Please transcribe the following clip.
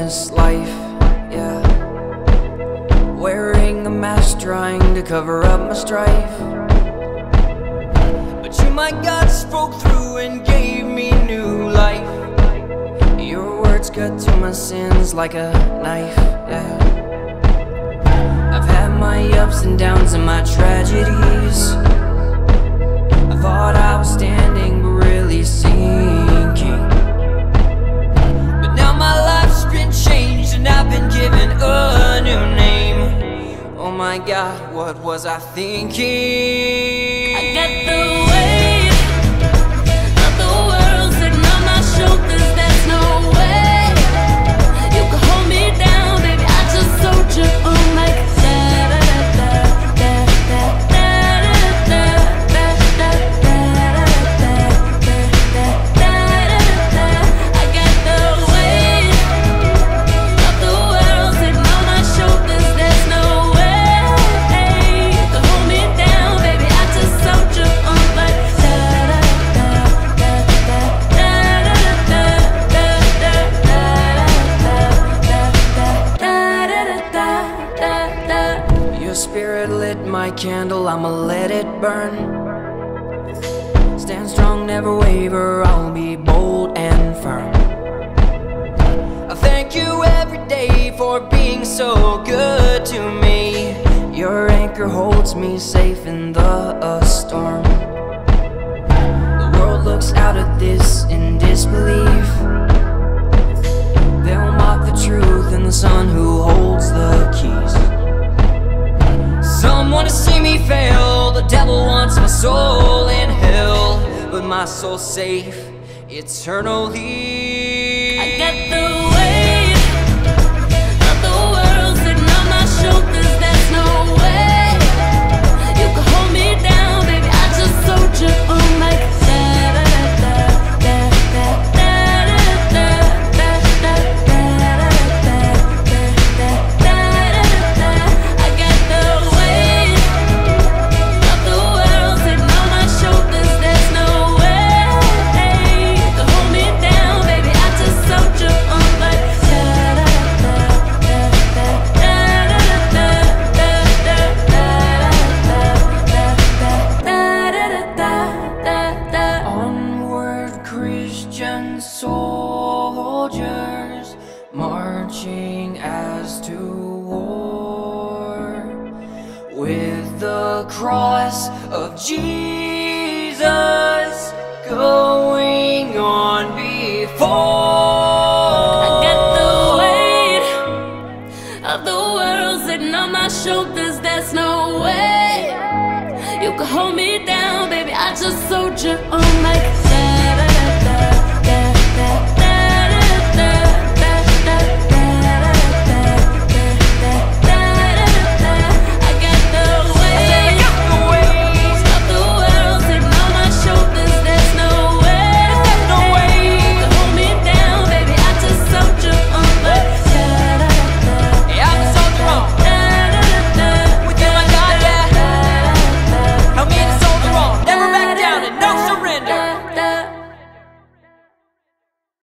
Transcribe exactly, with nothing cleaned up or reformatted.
this life, yeah. Wearing a mask, trying to cover up my strife. But you, my God, spoke through and gave me new life. Your words cut to my sins like a knife, yeah. I've had my ups and downs and my tragedies. I thought I was standing, but really sinking. But now my life's been changed and I've been given a new name. Oh my God, what was I thinking? I got the weight of the world sitting on my shoulders. There's no way you can hold me down, baby. I just soldier on like Spirit lit my candle, I'ma let it burn. Stand strong, never waver, I'll be bold and firm. I thank you every day for being so good to me. Your anchor holds me safe in the uh, storm. The world looks out at this in disbelief. They'll mock the truth and the son who holds the keys. Some wanna see me fail, the devil wants my soul in hell, but my soul's safe eternally. I got the weight of the world sitting on my shoulders. There's no way you can hold me down, baby. I just soldier on like soldiers marching as to war, with the cross of Jesus going on before. I got the weight of the world sitting on my shoulders. There's no way you can hold me down, baby. I just soldier on like